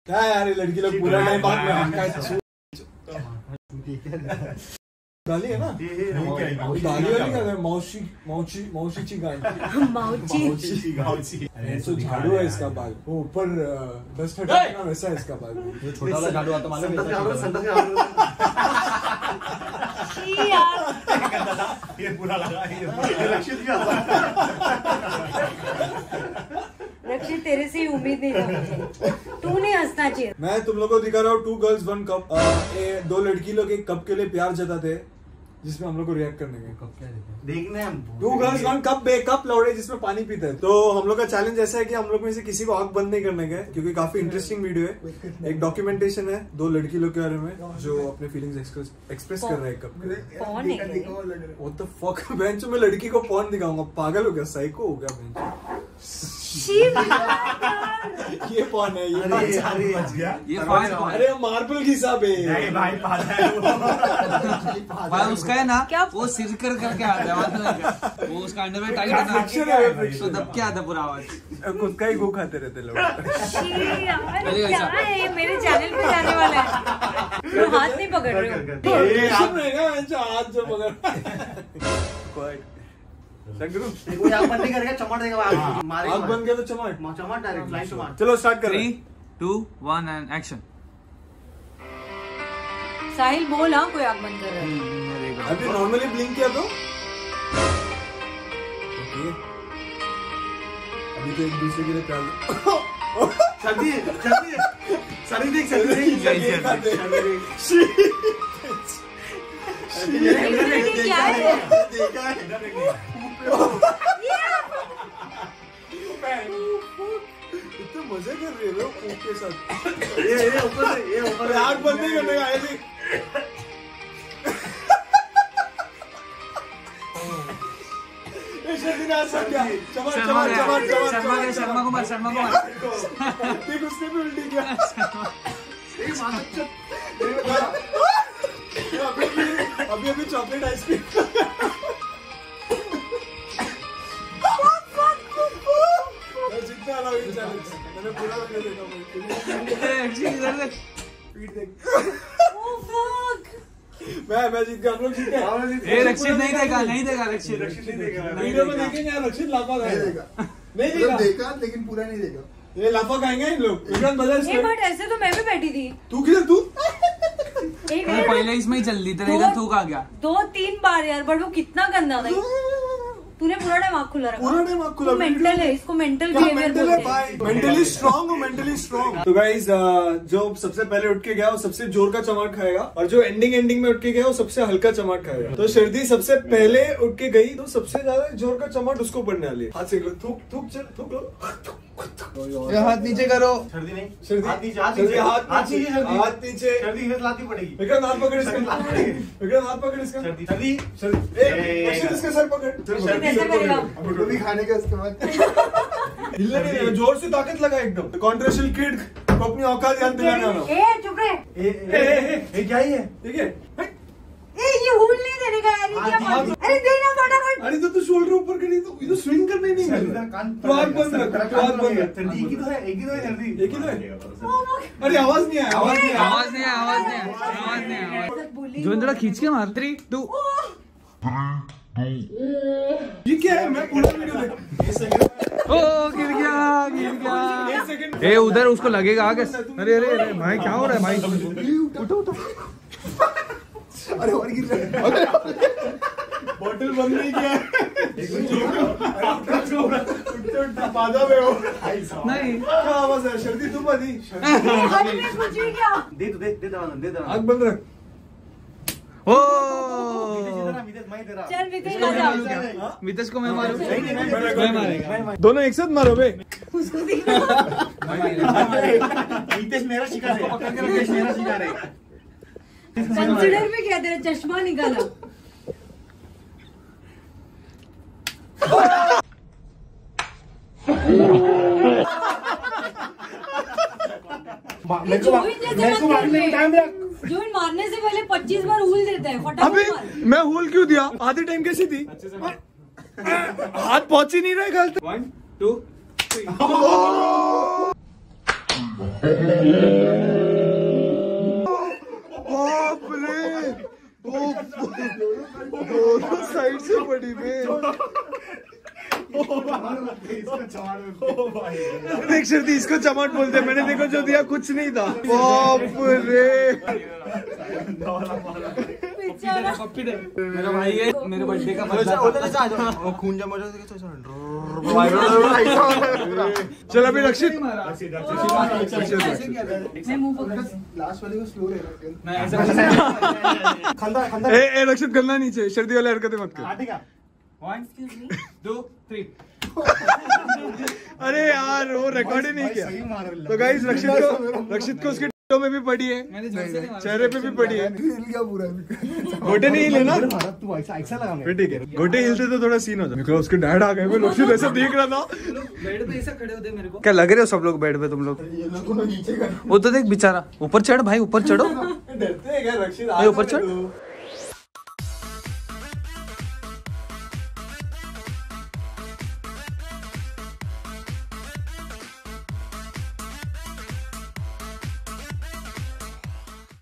क्या यार ये लड़की लोग पूरा टाइम बात में गाली है ना, गाली वाली क्या है, मौसी मौसी मौसी ची गाली, मौसी मौसी। तो झाड़ू है इसका बाल, वो ऊपर डस्ट हटाना ना वैसा है इसका बाल। ये छोटा वाला झाड़ू आता मालूम है, ये पूरा लगा, ये रक्षित क्या रक्षित तेरे से उम्मीद नहीं था, तू नहीं हंसना चाहिए। मैं तुम लोगों को दिखा रहा हूँ 2 गर्ल्स 1 कप। दो लड़की लोग एक कप के लिए प्यार जताते हैं, जिसमें हम लोग को रिएक्ट करने का कप क्या देखने हम 2 गर्ल्स 1 कप कप लौड़े जिसमें पानी पीते हैं। तो हम लोग का चैलेंज ऐसा है कि हम लोग में से किसी को आंख बंद नहीं करने का, क्योंकि काफी इंटरेस्टिंग वीडियो है। एक डॉक्यूमेंटेशन है 2 लड़की लोग के बारे में जो अपने फीलिंग्स एक्सप्रेस कर रहे हैं कप के। व्हाट द फक, बेंच में लड़की को पॉर्न दिखाऊंगा, पागल हो गया, साइको हो गया बेंच। ये कौन है, ये अरे मार्बल की हिसाब है भाई, उसका है ना वो सिर करके आता है, वो उसका अंडरवेयर टाइट है ना, तो तब क्या आता पूरा आवाज, खुद का ही गो खाते रहते लोग। क्या है मेरे चैनल पे जाने वाला है, हाथ नहीं पकड़ रहे हो, हाथ जो पकड़ कोई आग बंद नहीं करेगा, चमट देगा, आग बंद किया तो चमट डायरेक्ट फ्लाइट चमट। चलो स्टार्ट करें, 3, 2, 1 एंड एक्शन। साहिल बोल, हाँ कोई आग बंद कर रहा है। अभी नॉर्मली ब्लिंक किया तो अभी तो एक दूसरे के लिए प्यार सर्दी सर्दी सर्दी देख क्या है इतने मजे कर रहे हो के साथ। ये ऊपर आग बंद नहीं करने का ऐसे। शर्मा कुमार देख उसने भी उल्टी किया। अभी चॉकलेट आइसक्रीम मैंने पूरा मैं जीत गया, हम लोग जीत गए। रक्षित नहीं देगा रक्षित वीडियो में देखेंगे यार, रक्षित लाफा खाएगा, नहीं देखा लेकिन पूरा नहीं देखा, ये लाफा खाएंगे इन लोग। बट ऐसे तो मैं भी बैठी थी। तू किधर, तू पहले इसमें ही चल रही थी, इधर तू कहाँ गया? 2-3 बार यार, बट वो कितना गंदा था। तूने पूरा टाइम आँख खुला रखा, पूरा टाइम आँख खुला, मेंटल है, इसको मेंटल बिहेवियर बोलते हैं, मेंटली स्ट्रॉन्ग हो, मेंटली स्ट्रॉन्ग। तो गाइस जो सबसे पहले उठ के गया वो सबसे जोर का चमाट खाएगा, और जो एंडिंग में उठ के गया वो सबसे हल्का चमाट खाएगा। तो शर्दी सबसे पहले उठ के गई तो सबसे ज्यादा जोर का चमाट उसको पड़ने वाली है। हाथ से लो, थूक थूक चल, थूक लो, हाथ नीचे करो, सर्दी नहीं, सर्दी हाथ नीचे, हाथ नीचे, सर्दी लाती पड़ेगी। विक्रम हाथ पकड़ इसका, विक्रम हाथ पकड़ इसका, सर्दी इसका सर पकड़, भी खाने के उसके बाद हिलने नहीं देना, जोर से ताकत लगा एकदम। कॉन्ट्रेक्शनल किड को अपनी औकात याद दिलाना है। ए चुप रहे, ए क्या ही है, ठीक है, ये हुल नहीं देने का यार, ये क्या बोल, अरे देना फटाफट। अरे तो तू शोल्डर ऊपर करी तो इधर स्विंग करने नहीं मिल रहा, तो आग बंद रख, तो आग बंद रख। सर्दी एक ही तो है, एक ही तो है सर्दी, एक ही तो है। अरे आवाज नहीं आया, आवाज नहीं। जो थोड़ा खींच के मार। 3, 2 ये क्या है, मैं पूरा वीडियो देख। ओ गिर गया। ए उधर उसको लगेगा आगे। अरे भाई क्या हो रहा है भाई, उठो। अरे और गिर रहा है, बॉटल बंद नहीं किया बाधा में हो नहीं, क्या आवाज है, शर्दी तुम आधी दे आग बंद रख। ओ चल वितेश को मैं मारूं, मैं मारेगा, दोनों एक साथ मारो बे। हितेश मेरा शिकार है, कंसीडर में क्या तेरा चश्मा निकाला। जोइन मारने से पहले 25 बार हुल देता है, फटाफट मार। मैं हुल क्यों दिया, आधी टाइम कैसी थी, हाथ पहुंच ही नहीं रहे गलत। 1, 2, 3 देख शर्दी इसको चमाट बोलते, मैंने देखो जो दिया कुछ नहीं था। बाप रे मेरा भाई है, मेरे बर्थडे का वो खून जमा हो जाता चल अभी रक्षित मैं मुंह पकड़ लास्ट वाले को स्लो ले मैं ऐसा खंदा खंदा ए रक्षित करना नीचे, शर्दी वाले हरकतें मत कर। ठीक है 1 2 3 अरे यार वो रिकॉर्ड ही नहीं किया। सही मार रहा तो गाइस रक्षित को उसके टीटो में भी पड़ी है, मैंने जोर से नहीं मारा। चेहरे पे भी पड़ी है। हिल गया पूरा गोटे नहीं हिले ना तू ऐसा ऐसा लगा फिर ठीक है, गोटे हिलते तो थोड़ा सीन हो जाए। उसके डैड आ गए, मैं रक्षित ऐसा देख रहा था। बेड पे ऐसा खड़े होते मेरे को। क्या लग रहे हो सब लोग बेड पे तुम लोग? ये लोग को नीचे कर वो तो देख बेचारा, ऊपर चढ़ भाई, ऊपर चढ़ो। डरते हैं क्या रक्षित? ऊपर चढ़।